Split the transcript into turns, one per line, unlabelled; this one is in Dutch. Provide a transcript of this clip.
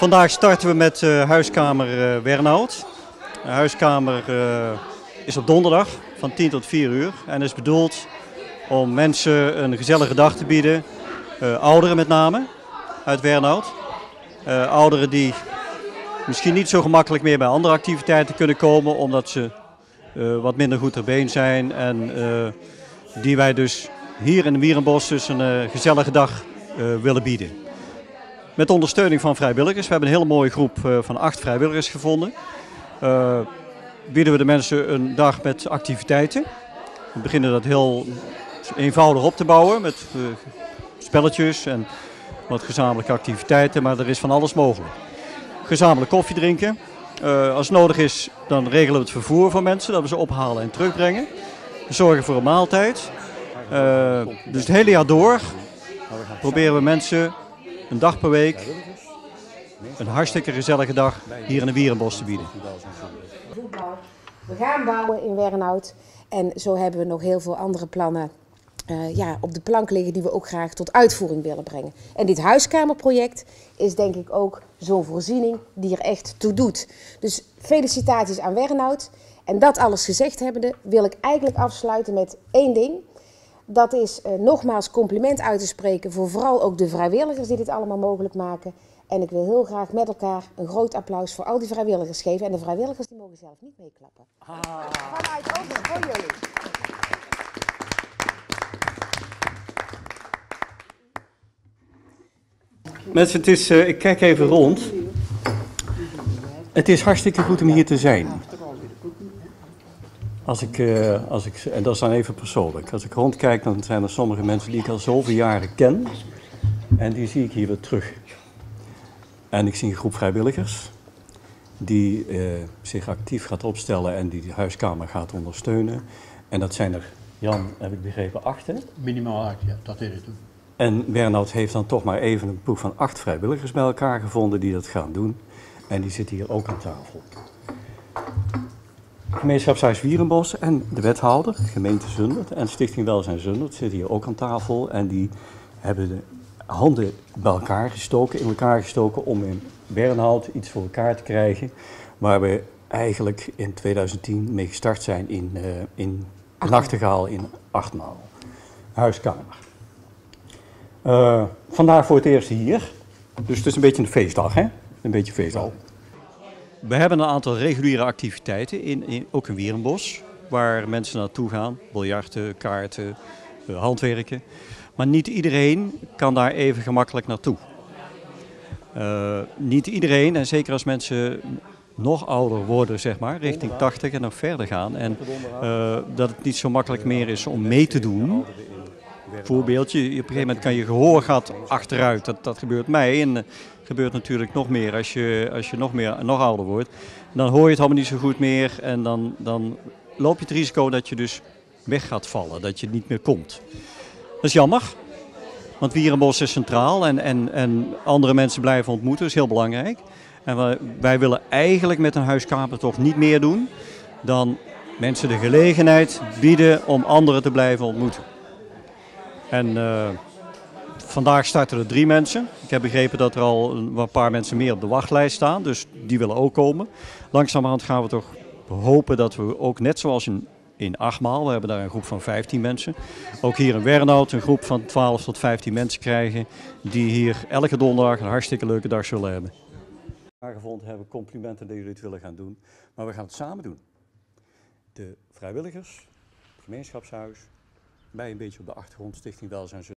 Vandaag starten we met huiskamer Wernhout. De huiskamer is op donderdag van 10 tot 4 uur en is bedoeld om mensen een gezellige dag te bieden. Ouderen met name, uit Wernhout. Ouderen die misschien niet zo gemakkelijk meer bij andere activiteiten kunnen komen omdat ze wat minder goed ter been zijn. En die wij dus hier in de Wierenbos dus een gezellige dag willen bieden. Met ondersteuning van vrijwilligers. We hebben een hele mooie groep van 8 vrijwilligers gevonden. Bieden we de mensen een dag met activiteiten. We beginnen dat heel eenvoudig op te bouwen met spelletjes en wat gezamenlijke activiteiten, maar er is van alles mogelijk. Gezamenlijk koffie drinken. Als het nodig is, dan regelen we het vervoer van mensen, dat we ze ophalen en terugbrengen. We zorgen voor een maaltijd. Dus het hele jaar door proberen we mensen een dag per week een hartstikke gezellige dag hier in de Wierenbos te bieden.
We gaan bouwen in Wernhout en zo hebben we nog heel veel andere plannen op de plank liggen die we ook graag tot uitvoering willen brengen. En dit huiskamerproject is denk ik ook zo'n voorziening die er echt toe doet. Dus felicitaties aan Wernhout. En dat alles gezegd hebbende wil ik eigenlijk afsluiten met één ding. Dat is nogmaals compliment uit te spreken voor vooral ook de vrijwilligers die dit allemaal mogelijk maken. En ik wil heel graag met elkaar een groot applaus voor al die vrijwilligers geven. En de vrijwilligers die mogen zelf niet meeklappen. Vanuit ons voor jullie.
Mensen, ik kijk even rond. Het is hartstikke goed om hier te zijn. En dat is dan even persoonlijk. Als ik rondkijk, dan zijn er sommige mensen die ik al zoveel jaren ken. En die zie ik hier weer terug. En ik zie een groep vrijwilligers die zich actief gaat opstellen en die de huiskamer gaat ondersteunen. En dat zijn er, Jan, heb ik begrepen, 8, hè?
Minimaal 8, ja, dat is het.
En Wernhout heeft dan toch maar even een ploeg van 8 vrijwilligers bij elkaar gevonden die dat gaan doen. En die zitten hier ook aan tafel. Gemeenschapshuis Wierenbos en de wethouder, gemeente Zundert en Stichting Welzijn Zundert zitten hier ook aan tafel. En die hebben de handen bij elkaar gestoken, in elkaar gestoken om in Wernhout iets voor elkaar te krijgen. Waar we eigenlijk in 2010 mee gestart zijn in Nachtegaal in Achtmaal. Huiskamer. Vandaag voor het eerst hier. Dus het is een beetje een feestdag, hè? Een beetje feestdag. We hebben een aantal reguliere activiteiten, ook in Wierenbos, waar mensen naartoe gaan. Biljarten, kaarten, handwerken. Maar niet iedereen kan daar even gemakkelijk naartoe. Niet iedereen, en zeker als mensen nog ouder worden, zeg maar, richting 80 en nog verder gaan. En dat het niet zo makkelijk meer is om mee te doen. Voorbeeldje, op een gegeven moment kan je gehoorgat achteruit. Dat gebeurt mij en dat gebeurt natuurlijk nog meer als je nog ouder wordt. Dan hoor je het allemaal niet zo goed meer en dan loop je het risico dat je dus weg gaat vallen, dat je niet meer komt. Dat is jammer, want Wierenbos is centraal en andere mensen blijven ontmoeten, dat is heel belangrijk. En wij willen eigenlijk met een huiskamer toch niet meer doen dan mensen de gelegenheid bieden om anderen te blijven ontmoeten. En vandaag starten er 3 mensen. Ik heb begrepen dat er al een paar mensen meer op de wachtlijst staan, dus die willen ook komen. Langzamerhand gaan we toch hopen dat we ook net zoals in Achtmaal, we hebben daar een groep van 15 mensen, ook hier in Wernhout een groep van 12 tot 15 mensen krijgen die hier elke donderdag een hartstikke leuke dag zullen hebben. Aangevonden hebben, complimenten dat jullie het willen gaan doen, maar we gaan het samen doen. De vrijwilligers, het gemeenschapshuis, bij een beetje op de achtergrond Stichting Welzijn